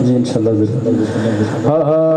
جی انشاءاللہ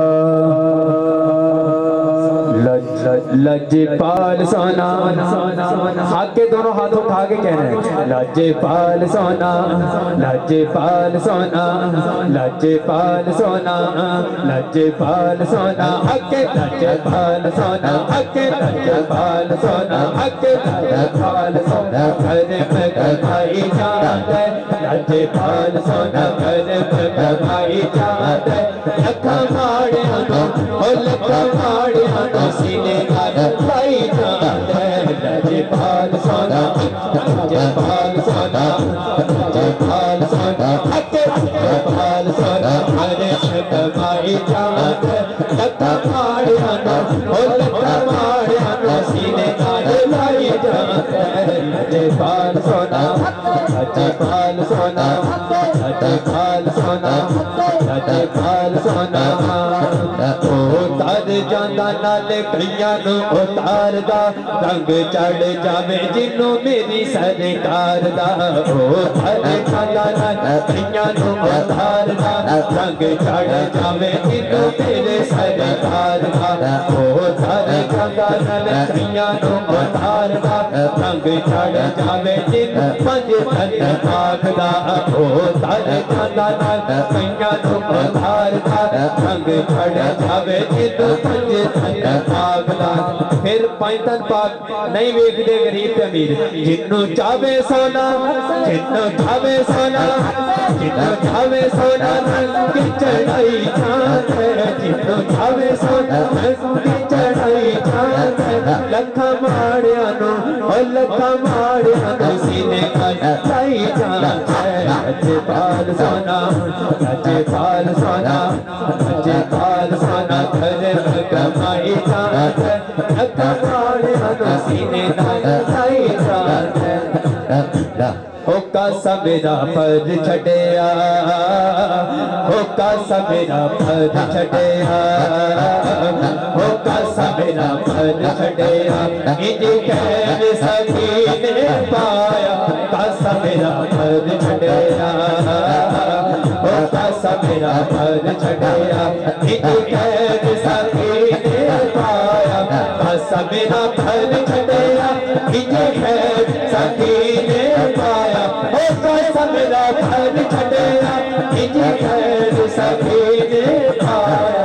لجپال سونا ہاتھ کے دونوں ہاتھ اٹھا کے کہنا ہے لجپال سونا لجپال سونا لجپال سونا لجپال سونا حق لجپال سونا حق لجپال سونا حق لجپال سونا گھر میں کمائی جات ہے لجپال سونا گھر میں کمائی جات ہے لکھا ماڑے ہنو لکھا ماڑے ہنو سینے لائی جات ہے لجپال سونا لجپال سونا لجپال سونا حق لجپال سونا گھر میں کمائی جات ہے لکھا ماڑے ہنو لکھا ماڑے ہنو سینے لائی جات ہے لجپال سونا لجپال سونا لجپال سونا لجپال سونا اتار جانا نالے کئیاں نو اتار دا رنگ چڑھ جاوے جنوں میری سرکار دا اتار جانا نالے کئیاں نو اتار دا رنگ چڑھ جاوے جنوں میرے سرکار دا اتار جانا نالے کئیاں نو اتار دا رنگ چڑھ جاوے جنوں پنج تن پاک دا اتار جانا نالے کئیاں نو اتار دا رنگ چڑھ جاوے جنوں پنج تن پاک دا پھر پنج تن پاک نہیں ویکھ دے غریب تے امیر جنوں چاہے سونا جنوں چاہے سونا جنوں چاہے سونا رنگ کی چڑھائی جات ہے جنوں چاہے سونا رنگ کی چڑھائی جات ہے لکھا ماڑیاں نو لکھا ماڑیاں نو سینے لائی جات ہے لجپال سونا لجپال سونا لجپال سونا گھر میں کمائی جات ہے لکھا ماڑیاں نو سینے لائی جات ہے ہوکا میرا فرد چھڑیا ہوکا میرا فرد چھڑیا ہوکا میرا فرد چھڑیا انجی خیر سکینے پایا ہوکا میرا فرد چھڑیا ہوکا میرا فرد چھڑیا انجی خیر سکینے پایا ہوکا میرا فرد چھڑیا انجی خیر سکینے پایا ہوکا میرا فرد چھڑیا انجی خیر سکینے پایا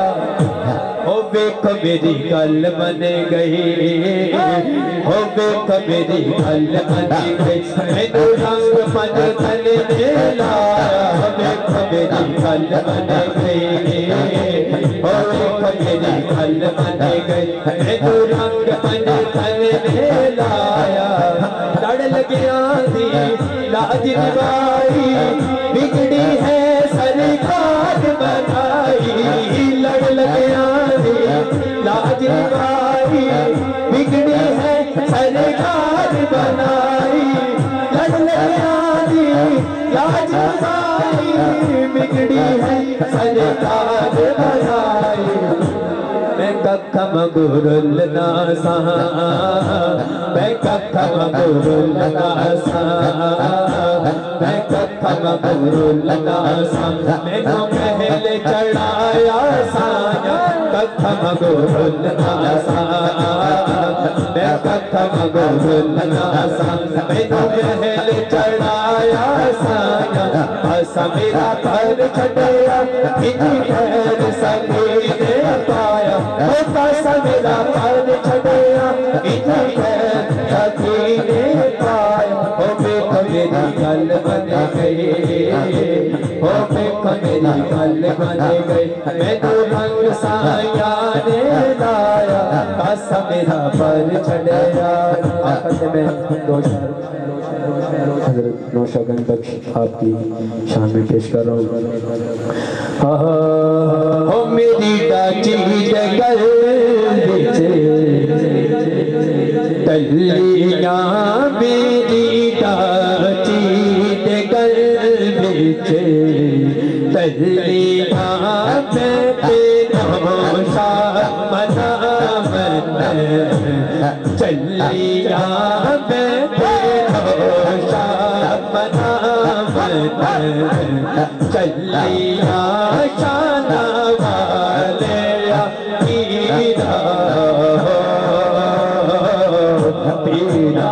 ویکھ میری گل بن گئی ہو ویکھ میری گل بن گئی مینوں رنگ پنج تن نے لایا ویکھ میری گل بن گئی ہو ویکھ میری گل بن گئی مینوں رنگ پنج تن نے لایا لڑ لگیاں دی لاج نبھائی بگڑی ہے سرکار بنائی لڑ لگیاں لاج نبھائی بگڑی ہے سرکار بنائی لڑ لگیاں دی لاج نبھائی بگڑی ہے سرکار بنائی میں ککھم گرل ناسا میں ککھم گرل ناسا میں ککھم گرل ناسا میں نو محل چڑھایا سایا ککھم گرل ناسا میں ککھم گرل ناسا میں نو محل چڑھایا سایا بس میرا گھر چھڑیا انجی خیر سکینے پایا ہوکا میرا گھر چھڑیا انجی خیر سکینے پایا ہو ویکھ میری گل بن گئی ہو ویکھ میری گل بن گئی مینوں رنگ سایاں نے لایا کاسا میرا پر چھڑیا آخر میں دو شعر حضرت نوشاگن بخش آپ کی شان میں پیش کر رہا ہوں ہو میری ڈاچی ڈگر تلیاں میری ڈاچی ڈگر تلیاں میں نوشا منا من چلیاں میں نوشا منا من چلیا شان والے پیرا پیرا